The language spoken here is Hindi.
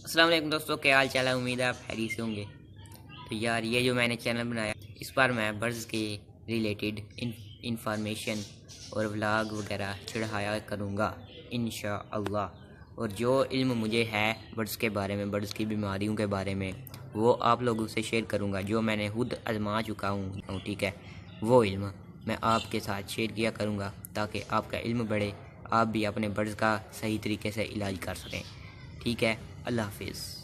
अस्सलाम वालेकुम दोस्तों, क्या हाल चाल है। उम्मीद है आप खैरियत से होंगे। तो यार ये जो मैंने चैनल बनाया, इस बार मैं बर्ड्स के रिलेटेड इंफॉर्मेशन और व्लॉग वगैरह चढ़ाया करूँगा इंशाअल्लाह। और जो इल्म मुझे है बर्ड्स के बारे में, बर्ड्स की बीमारियों के बारे में, वो आप लोगों से शेयर करूँगा। जो मैंने खुद आजमा चुका हूँ, ठीक है, वो इल्म मैं आपके साथ शेयर किया करूँगा ताकि आपका इल्म बढ़े, आप भी अपने बर्ड्स का सही तरीके से इलाज कर सकें। ठीक है, अल्लाह हाफिज़।